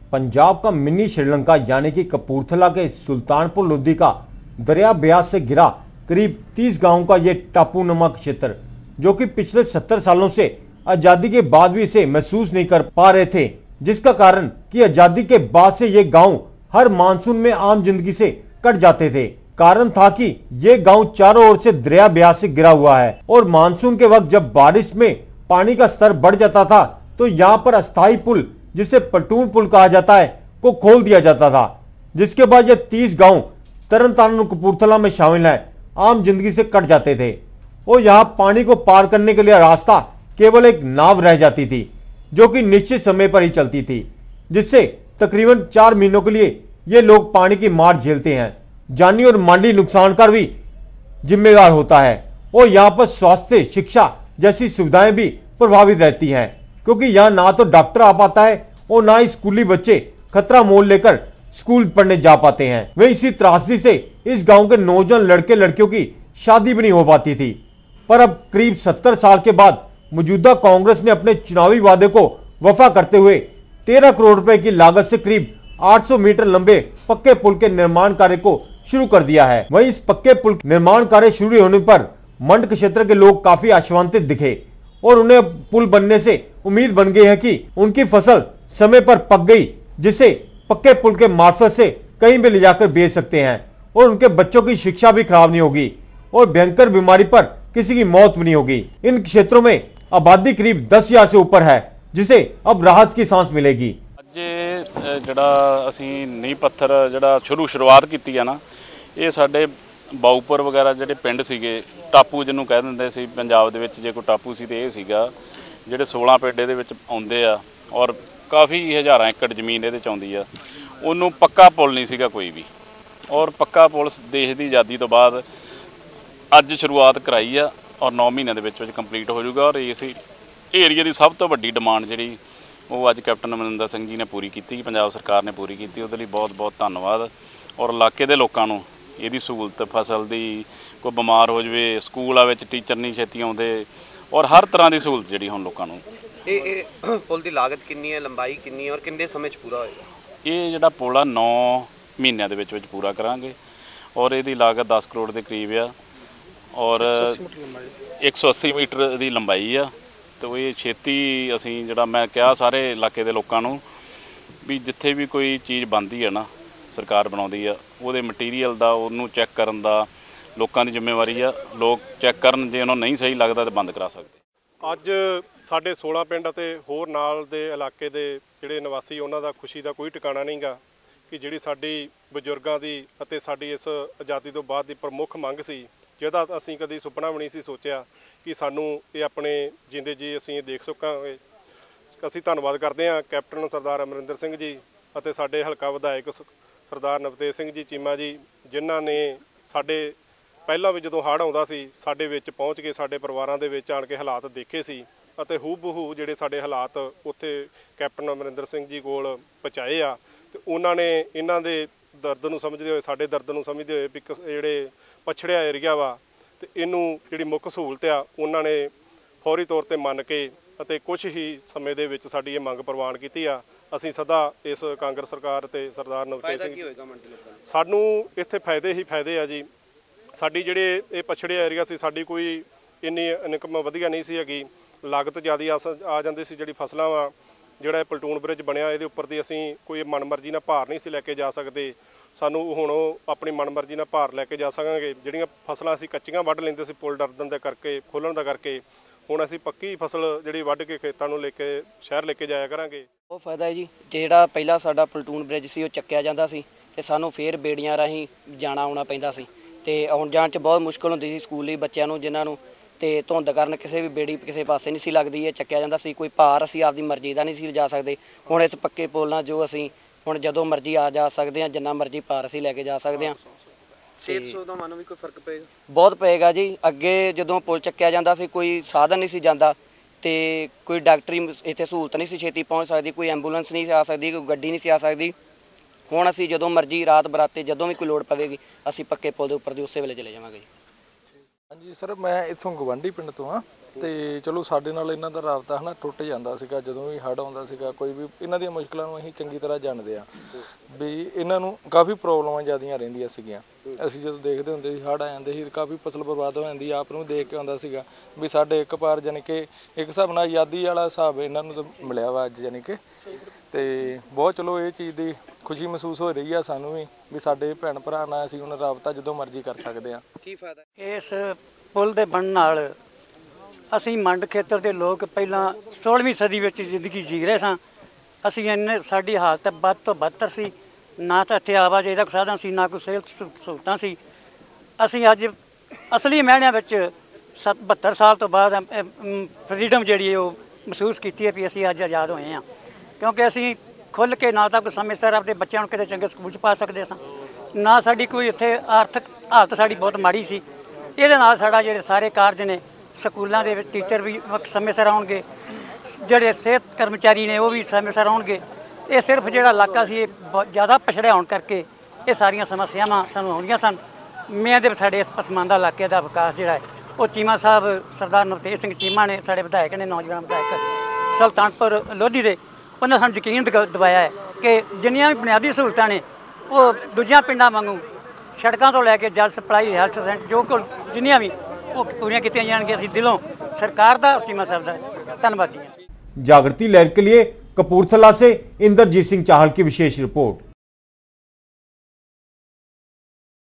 पंजाब का मिनी श्रीलंका यानी कि कपूरथला के सुल्तानपुर लोधी का दरिया ब्यास से घिरा करीब 30 गांवों का ये टापूनुमा क्षेत्र, जो कि पिछले 70 सालों से आजादी के बाद भी इसे महसूस नहीं कर पा रहे थे, जिसका कारण कि आजादी के बाद से ये गांव हर मानसून में आम जिंदगी से कट जाते थे। कारण था कि ये गांव चारों ओर से दरिया ब्यास से घिरा हुआ है और मानसून के वक्त जब बारिश में पानी का स्तर बढ़ जाता था तो यहाँ पर अस्थायी पुल, जिसे पलटून पुल कहा जाता है, को खोल दिया जाता था, जिसके बाद ये 30 गांव तरन तारण कपूरथला में शामिल है आम जिंदगी से कट जाते थे और यहाँ पानी को पार करने के लिए रास्ता केवल एक नाव रह जाती थी, जो कि निश्चित समय पर ही चलती थी, जिससे तकरीबन 4 महीनों के लिए ये लोग पानी की मार झेलते हैं। जानी और माली नुकसान का भी जिम्मेदार होता है और यहाँ पर स्वास्थ्य, शिक्षा जैसी सुविधाएं भी प्रभावित रहती हैं, क्योंकि यहाँ ना तो डॉक्टर आ पाता है और ना ही स्कूली बच्चे खतरा मोल लेकर स्कूल पढ़ने जा पाते हैं। वहीं इसी त्रासदी से इस गांव के नौजवान लड़के लड़कियों की शादी भी नहीं हो पाती थी। पर अब करीब 70 साल के बाद मौजूदा कांग्रेस ने अपने चुनावी वादे को वफा करते हुए 13 करोड़ रुपए की लागत से करीब 800 मीटर लंबे पक्के पुल के निर्माण कार्य को शुरू कर दिया है। वहीं इस पक्के पुल निर्माण कार्य शुरू होने पर मंड क्षेत्र के लोग काफी आश्वासित दिखे और उन्हें पुल बनने से उम्मीद बन गई है कि उनकी फसल समय पर पक गई, जिसे पक्के पुल के मार्फत से कहीं भी ले जाकर बेच सकते हैं और उनके बच्चों की शिक्षा भी खराब नहीं होगी और भयंकर बीमारी पर किसी की मौत भी नहीं होगी। इन क्षेत्रों में आबादी करीब 10,000 से ऊपर है, जिसे अब राहत की सांस मिलेगी। ਜਿਹੜਾ ਅਸੀਂ ਨੀਂਹ ਪੱਥਰ ਜਿਹੜਾ ਸ਼ੁਰੂਆਤ ਕੀਤੀ ਆ ਨਾ, ਇਹ ਸਾਡੇ ਬਾਊਪੁਰ ਵਗੈਰਾ ਜਿਹੜੇ ਪਿੰਡ ਸੀਗੇ, ਟਾਪੂ ਜਿਹਨੂੰ ਕਹਿ ਦਿੰਦੇ ਸੀ ਪੰਜਾਬ ਦੇ ਵਿੱਚ, ਜੇ ਕੋਈ ਟਾਪੂ ਸੀ ਤੇ ਇਹ ਸੀਗਾ, ਜਿਹੜੇ 16 ਪਿੰਡ ਇਹਦੇ ਵਿੱਚ ਆਉਂਦੇ ਆ ਔਰ ਕਾਫੀ ਹਜ਼ਾਰਾਂ ਏਕੜ ਜ਼ਮੀਨ ਇਹਦੇ 'ਚ ਆਉਂਦੀ ਆ। ਉਹਨੂੰ ਪੱਕਾ ਪੁਲ ਨਹੀਂ ਸੀਗਾ ਕੋਈ ਵੀ, ਔਰ ਪੱਕਾ ਪੁਲ ਦੇਸ਼ ਦੀ ਆਜ਼ਾਦੀ ਤੋਂ ਬਾਅਦ ਅੱਜ ਸ਼ੁਰੂਆਤ ਕਰਾਈ ਆ ਔਰ 9 ਮਹੀਨਿਆਂ ਦੇ ਵਿੱਚ ਕੰਪਲੀਟ ਹੋ ਜਾਊਗਾ। ਔਰ ਇਸ ਏਰੀਆ ਦੀ ਸਭ ਤੋਂ ਵੱਡੀ ਡਿਮਾਂਡ ਜਿਹੜੀ ਉਹ ਅੱਜ ਕੈਪਟਨ ਅਮਰਿੰਦਰ ਸਿੰਘ ਜੀ ਨੇ ਪੂਰੀ ਕੀਤੀ, ਪੰਜਾਬ ਸਰਕਾਰ ਨੇ ਪੂਰੀ ਕੀਤੀ, ਉਹਦੇ ਲਈ ਬਹੁਤ ਬਹੁਤ ਧੰਨਵਾਦ। ਔਰ ਇਲਾਕੇ ਦੇ ਲੋਕਾਂ ਨੂੰ ਇਹਦੀ ਸਹੂਲਤ, ਫਸਲ ਦੀ, ਕੋਈ ਬਿਮਾਰ ਹੋ ਜਾਵੇ, ਸਕੂਲਾਂ ਵਿੱਚ ਟੀਚਰ ਨਹੀਂ ਛੇਤੀ ਆਉਂਦੇ ਔਰ ਹਰ ਤਰ੍ਹਾਂ ਦੀ ਸਹੂਲਤ ਜਿਹੜੀ ਹੁਣ ਲੋਕਾਂ ਨੂੰ। ਇਹ ਪੁਲ ਦੀ ਲਾਗਤ ਕਿੰਨੀ ਹੈ, ਲੰਬਾਈ ਕਿੰਨੀ ਹੈ ਔਰ ਕਿੰਨੇ ਸਮੇਂ 'ਚ ਪੂਰਾ ਹੋਏਗਾ? ਇਹ ਜਿਹੜਾ ਪੁਲ ਆ 9 ਮਹੀਨਿਆਂ ਦੇ ਵਿੱਚ ਪੂਰਾ ਕਰਾਂਗੇ ਔਰ ਇਹਦੀ ਲਾਗਤ 10 ਕਰੋੜ ਦੇ ਕਰੀਬ ਆ ਔਰ 180 ਮੀਟਰ ਦੀ ਲੰਬਾਈ ਆ। ਤੇ ਇਹ ਛੇਤੀ ਅਸੀਂ ਜਿਹੜਾ ਮੈਂ ਕਿਹਾ ਸਾਰੇ ਇਲਾਕੇ ਦੇ ਲੋਕਾਂ ਨੂੰ ਵੀ ਜਿੱਥੇ ਵੀ ਕੋਈ ਚੀਜ਼ ਬਣਦੀ ਹੈ ਨਾ, ਸਰਕਾਰ ਬਣਾਉਂਦੀ ਆ, ਉਹਦੇ ਮਟੀਰੀਅਲ ਦਾ ਉਹਨੂੰ ਚੈੱਕ ਕਰਨ ਦਾ ਲੋਕਾਂ ਦੀ ਜ਼ਿੰਮੇਵਾਰੀ ਆ। ਲੋਕ ਚੈੱਕ ਕਰਨ, ਜੇ ਉਹਨਾਂ ਨੂੰ ਨਹੀਂ ਸਹੀ ਲੱਗਦਾ ਤਾਂ ਬੰਦ ਕਰਾ ਸਕਦੇ। ਅੱਜ ਸਾਡੇ 16 ਪਿੰਡ ਅਤੇ ਹੋਰ ਨਾਲ ਦੇ ਇਲਾਕੇ ਦੇ ਜਿਹੜੇ ਨਿਵਾਸੀ, ਉਹਨਾਂ ਦਾ ਖੁਸ਼ੀ ਦਾ ਕੋਈ ਟਿਕਾਣਾ ਨਹੀਂਗਾ ਕਿ ਜਿਹੜੀ ਸਾਡੀ ਬਜ਼ੁਰਗਾਂ ਦੀ ਅਤੇ ਸਾਡੀ ਇਸ ਆਜ਼ਾਦੀ ਤੋਂ ਬਾਅਦ ਦੀ ਪ੍ਰਮੁੱਖ ਮੰਗ ਸੀ, ਜਿਹਦਾ ਅਸੀਂ ਕਦੀ ਸੁਪਨਾ ਵੀ ਨਹੀਂ ਸੀ ਸੋਚਿਆ ਕਿ ਸਾਨੂੰ ਇਹ ਆਪਣੇ ਜਿੰਦੇ ਜੀ ਅਸੀਂ ਇਹ ਦੇਖ ਸਕਾਂਗੇ। ਅਸੀਂ ਧੰਨਵਾਦ ਕਰਦੇ ਹਾਂ ਕੈਪਟਨ ਸਰਦਾਰ ਅਮਰਿੰਦਰ ਸਿੰਘ ਜੀ ਅਤੇ ਸਾਡੇ ਹਲਕਾ ਵਿਧਾਇਕ ਸਰਦਾਰ ਨਵਤੇਜ ਸਿੰਘ ਜੀ ਚੀਮਾ ਜੀ, ਜਿਨ੍ਹਾਂ ਨੇ ਸਾਡੇ ਪਹਿਲਾਂ ਵੀ ਜਦੋਂ ਹੜ੍ਹ ਆਉਂਦਾ ਸੀ ਸਾਡੇ ਵਿੱਚ ਪਹੁੰਚ ਕੇ ਸਾਡੇ ਪਰਿਵਾਰਾਂ ਦੇ ਵਿੱਚ ਆਣ ਕੇ ਹਾਲਾਤ ਦੇਖੇ ਸੀ ਅਤੇ ਹੂਬਹੂ ਜਿਹੜੇ ਸਾਡੇ ਹਾਲਾਤ ਉੱਥੇ ਕੈਪਟਨ ਅਮਰਿੰਦਰ ਸਿੰਘ ਜੀ ਕੋਲ ਪਹੁੰਚਾਏ ਆ। ਅਤੇ ਉਹਨਾਂ ਨੇ ਇਹਨਾਂ ਦੇ ਦਰਦ ਨੂੰ ਸਮਝਦੇ ਹੋਏ, ਸਾਡੇ ਦਰਦ ਨੂੰ ਸਮਝਦੇ ਹੋਏ ਵੀ ਜਿਹੜੇ ਪਛੜਿਆ ਏਰੀਆ ਵਾ ਅਤੇ ਇਹਨੂੰ ਜਿਹੜੀ ਮੁੱਖ ਸਹੂਲਤ ਆ, ਉਹਨਾਂ ਨੇ ਫੌਰੀ ਤੌਰ 'ਤੇ ਮੰਨ ਕੇ ਅਤੇ ਕੁਝ ਹੀ ਸਮੇਂ ਦੇ ਵਿੱਚ ਸਾਡੀ ਇਹ ਮੰਗ ਪ੍ਰਵਾਨ ਕੀਤੀ ਆ। ਅਸੀਂ ਸਦਾ ਇਸ ਕਾਂਗਰਸ ਸਰਕਾਰ ਅਤੇ ਸਰਦਾਰ ਨਵਤੇਜ ਸਿੰਘ, ਸਾਨੂੰ ਇੱਥੇ ਫਾਇਦੇ ਹੀ ਫਾਇਦੇ ਆ ਜੀ। ਸਾਡੀ ਜਿਹੜੇ ਇਹ ਪਛੜਿਆ ਏਰੀਆ ਸੀ, ਸਾਡੀ ਕੋਈ ਇੰਨੀ ਇਨਕਮ ਵਧੀਆ ਨਹੀਂ ਸੀ ਹੈਗੀ, ਲਾਗਤ ਜ਼ਿਆਦਾ ਆ ਜਾਂਦੀ ਸੀ। ਜਿਹੜੀ ਫਸਲਾਂ ਵਾ, ਜਿਹੜਾ ਇਹ ਪਲਟੂਨ ਬ੍ਰਿਜ ਬਣਿਆ, ਇਹਦੇ ਉੱਪਰ ਦੀ ਅਸੀਂ ਕੋਈ ਮਨਮਰਜ਼ੀ ਨਾਲ ਭਾਰ ਨਹੀਂ ਸੀ ਲੈ ਕੇ ਜਾ ਸਕਦੇ। ਸਾਨੂੰ ਹੁਣ ਆਪਣੀ ਮਨਮਰਜ਼ੀ ਨਾਲ ਭਾਰ ਲੈ ਕੇ ਜਾ ਸਕਾਂਗੇ। ਜਿਹੜੀਆਂ ਫਸਲਾਂ ਅਸੀਂ ਕੱਚੀਆਂ ਵੱਢ ਲੈਂਦੇ ਸੀ ਪੁਲ ਡਰਦਣ ਦੇ ਕਰਕੇ, ਖੋਲ੍ਹਣ ਦਾ ਕਰਕੇ, ਹੁਣ ਅਸੀਂ ਪੱਕੀ ਫਸਲ ਜਿਹੜੀ ਵੱਢ ਕੇ ਖੇਤਾਂ ਨੂੰ ਲੈ ਕੇ ਸ਼ਹਿਰ ਲੈ ਕੇ ਜਾਇਆ ਕਰਾਂਗੇ। ਬਹੁਤ ਫਾਇਦਾ ਹੈ ਜੀ। ਜਿਹੜਾ ਪਹਿਲਾਂ ਸਾਡਾ ਪਲਟੂਨ ਬ੍ਰਿਜ ਸੀ ਉਹ ਚੱਕਿਆ ਜਾਂਦਾ ਸੀ ਅਤੇ ਸਾਨੂੰ ਫਿਰ ਬੇੜੀਆਂ ਰਾਹੀਂ ਜਾਣਾ ਆਉਣਾ ਪੈਂਦਾ ਸੀ ਅਤੇ ਆਉਣ ਜਾਣ 'ਚ ਬਹੁਤ ਮੁਸ਼ਕਿਲ ਹੁੰਦੀ ਸੀ ਸਕੂਲੀ ਬੱਚਿਆਂ ਨੂੰ, ਜਿਨ੍ਹਾਂ ਨੂੰ ਅਤੇ ਧੁੰਦ ਕਾਰਨ ਕਿਸੇ ਵੀ ਬੇੜੀ ਕਿਸੇ ਪਾਸੇ ਨਹੀਂ ਸੀ ਲੱਗਦੀ। ਇਹ ਚੱਕਿਆ ਜਾਂਦਾ ਸੀ, ਕੋਈ ਭਾਰ ਅਸੀਂ ਆਪਦੀ ਮਰਜ਼ੀ ਦਾ ਨਹੀਂ ਸੀ ਲਿਜਾ ਸਕਦੇ। ਹੁਣ ਇਸ ਪੱਕੇ ਪੁਲ ਨਾਲ ਜੋ ਅਸੀਂ ਹੁਣ ਜਦੋਂ ਮਰਜ਼ੀ ਆ ਜਾ ਸਕਦੇ ਹਾਂ, ਜਿੰਨਾ ਮਰਜ਼ੀ ਭਾਰ ਅਸੀਂ ਲੈ ਕੇ ਜਾ ਸਕਦੇ ਹਾਂ। ਸਿਹਤ ਸੁਵਿਧਾ ਮਾਨੂੰ ਵੀ ਕੋਈ ਫਰਕ ਪਏਗਾ? ਬਹੁਤ ਪਏਗਾ ਜੀ। ਅੱਗੇ ਜਦੋਂ ਪੁਲ ਚੱਕਿਆ ਜਾਂਦਾ ਸੀ ਕੋਈ ਸਾਧਨ ਨਹੀਂ ਸੀ ਜਾਂਦਾ ਅਤੇ ਕੋਈ ਡਾਕਟਰੀ ਇੱਥੇ ਸਹੂਲਤ ਨਹੀਂ ਸੀ ਛੇਤੀ ਪਹੁੰਚ ਸਕਦੀ, ਕੋਈ ਐਂਬੂਲੈਂਸ ਨਹੀਂ ਸੀ ਆ ਸਕਦੀ, ਕੋਈ ਗੱਡੀ ਨਹੀਂ ਸੀ ਆ ਸਕਦੀ। ਹੁਣ ਅਸੀਂ ਜਦੋਂ ਮਰਜ਼ੀ ਰਾਤ ਬਰਾਤੇ ਜਦੋਂ ਵੀ ਕੋਈ ਲੋੜ ਪਵੇਗੀ ਅਸੀਂ ਪੱਕੇ ਪੁਲ ਦੇ ਉੱਪਰ ਦੀ ਉਸੇ ਵੇਲੇ ਚਲੇ ਜਾਵਾਂਗੇ ਜੀ। ਹਾਂਜੀ ਸਰ, ਮੈਂ ਇੱਥੋਂ ਗਵਾਂਢੀ ਪਿੰਡ ਤੋਂ ਆ ਤੇ ਚਲੋ ਸਾਡੇ ਨਾਲ ਇਹਨਾਂ ਦਾ ਰਾਬਤਾ ਹਨਾ ਟੁੱਟ ਜਾਂਦਾ ਸੀਗਾ ਜਦੋਂ ਵੀ ਹੜ੍ਹ ਆਉਂਦਾ ਸੀਗਾ। ਕੋਈ ਵੀ ਇਹਨਾਂ ਦੀਆਂ ਮੁਸ਼ਕਲਾਂ ਨੂੰ ਅਸੀਂ ਚੰਗੀ ਤਰ੍ਹਾਂ ਜਾਣਦੇ ਆ ਵੀ ਇਹਨਾਂ ਨੂੰ ਕਾਫੀ ਪ੍ਰੋਬਲਮਾਂ ਜ਼ਿਆਦੀਆਂ ਰਹਿੰਦੀਆਂ ਸੀਗੀਆਂ। ਅਸੀਂ ਜਦੋਂ ਦੇਖਦੇ ਹੁੰਦੇ ਸੀ ਹੜ੍ਹ ਆ ਜਾਂਦੇ ਸੀ, ਕਾਫੀ ਫਸਲ ਬਰਬਾਦ ਹੋ ਜਾਂਦੀ, ਆਪ ਨੂੰ ਦੇਖ ਕੇ ਆਉਂਦਾ ਸੀਗਾ ਵੀ ਸਾਡੇ ਇੱਕ ਪਾਰ ਜਾਣੀ ਕਿ ਇੱਕ ਹਿਸਾਬ ਨਾਲ ਆਜ਼ਾਦੀ ਵਾਲਾ ਹਿਸਾਬ ਇਹਨਾਂ ਨੂੰ ਤਾਂ ਮਿਲਿਆ ਵਾ ਅੱਜ ਜਾਣੀ ਕਿ। ਤੇ ਬਹੁਤ ਚਲੋ ਇਹ ਚੀਜ਼ ਦੀ ਖੁਸ਼ੀ ਮਹਿਸੂਸ ਹੋ ਰਹੀ ਆ ਸਾਨੂੰ ਵੀ ਸਾਡੇ ਭੈਣ ਭਰਾ ਨਾਲ ਅਸੀਂ ਹੁਣ ਰਾਬਤਾ ਜਦੋਂ ਮਰਜ਼ੀ ਕਰ ਸਕਦੇ ਆ। ਕੀ ਫਾਇਦਾ ਇਸ ਪੁਲ ਦੇ ਬਣਨ ਨਾਲ ਅਸੀਂ ਮੰਡ ਖੇਤਰ ਦੇ ਲੋਕ ਪਹਿਲਾਂ 16ਵੀਂ ਸਦੀ ਵਿੱਚ ਜ਼ਿੰਦਗੀ ਜੀ ਰਹੇ ਸਾਂ। ਅਸੀਂ ਇੰਨੇ ਸਾਡੀ ਹਾਲਤ ਵੱਧ ਤੋਂ ਬਦਤਰ ਸੀ, ਨਾ ਤਾਂ ਇੱਥੇ ਆਵਾਜਾਈ ਦਾ ਸਾਧਨ ਸੀ, ਨਾ ਕੋਈ ਸਿਹਤ ਸਹੂਲਤਾਂ ਸੀ। ਅਸੀਂ ਅੱਜ ਅਸਲੀ ਮਾਇਨਿਆਂ ਵਿੱਚ 72 ਸਾਲ ਤੋਂ ਬਾਅਦ ਫਰੀਡਮ ਜਿਹੜੀ ਉਹ ਮਹਿਸੂਸ ਕੀਤੀ ਹੈ ਵੀ ਅਸੀਂ ਅੱਜ ਆਜ਼ਾਦ ਹੋਏ ਹਾਂ, ਕਿਉਂਕਿ ਅਸੀਂ ਖੁੱਲ੍ਹ ਕੇ ਨਾ ਤਾਂ ਕੋਈ ਸਮੇਂ ਸਿਰ ਆਪਣੇ ਬੱਚਿਆਂ ਨੂੰ ਕਿਤੇ ਚੰਗੇ ਸਕੂਲ 'ਚ ਪਾ ਸਕਦੇ ਸਾਂ, ਨਾ ਸਾਡੀ ਕੋਈ ਇੱਥੇ ਆਰਥਿਕ ਹਾਲਤ ਸਾਡੀ ਬਹੁਤ ਮਾੜੀ ਸੀ। ਇਹਦੇ ਨਾਲ ਸਾਡਾ ਜਿਹੜੇ ਸਾਰੇ ਕਾਰਜ ਨੇ ਸਕੂਲਾਂ ਦੇ ਵਿੱਚ ਟੀਚਰ ਵੀ ਸਮੇਂ ਸਿਰ ਆਉਣਗੇ, ਜਿਹੜੇ ਸਿਹਤ ਕਰਮਚਾਰੀ ਨੇ ਉਹ ਵੀ ਸਮੇਂ ਸਿਰ ਆਉਣਗੇ। ਇਹ ਸਿਰਫ ਜਿਹੜਾ ਇਲਾਕਾ ਸੀ ਇਹ ਬਹੁਤ ਜ਼ਿਆਦਾ ਪਛੜਿਆ ਹੋਣ ਕਰਕੇ ਇਹ ਸਾਰੀਆਂ ਸਮੱਸਿਆਵਾਂ ਸਾਨੂੰ ਆਉਂਦੀਆਂ ਸਨ। ਮੈਂ ਦੇ ਸਾਡੇ ਇਸ ਪਸਮਾਨਦਾ ਇਲਾਕੇ ਦਾ ਵਿਕਾਸ ਜਿਹੜਾ ਹੈ ਉਹ ਚੀਮਾ ਸਾਹਿਬ ਸਰਦਾਰ ਨਵਤੇਜ ਸਿੰਘ ਚੀਮਾ ਨੇ, ਸਾਡੇ ਵਿਧਾਇਕ ਨੇ, ਨੌਜਵਾਨ ਵਿਧਾਇਕ ਸੁਲਤਾਨਪੁਰ ਲੋਧੀ ਦੇ, ਉਹਨਾਂ ਸਾਨੂੰ ਯਕੀਨ ਦਿਵਾਇਆ ਹੈ ਕਿ ਜਿੰਨੀਆਂ ਵੀ ਬੁਨਿਆਦੀ ਸਹੂਲਤਾਂ ਨੇ ਉਹ ਦੂਜਿਆਂ ਪਿੰਡਾਂ ਵਾਂਗੂ ਸੜਕਾਂ ਤੋਂ ਲੈ ਕੇ ਜਲ ਸਪਲਾਈ, ਹੈਲਥ ਸੈਂਟਰ, ਜੋ ਕੋਲ ਜਿੰਨੀਆਂ ਵੀ ਉਹ ਪੂਰੀਆਂ ਕੀਤੀਆਂ ਜਾਣਗੀਆਂ। ਅਸੀਂ ਦਿਲੋਂ ਸਰਕਾਰ ਦਾ ਚੀਮਾ ਸਾਹਿਬ ਦਾ ਧੰਨਵਾਦੀ ਹਾਂ। जागृति लहर के लिए कपूरथला से इंद्रजीत सिंह चाहल की विशेष रिपोर्ट।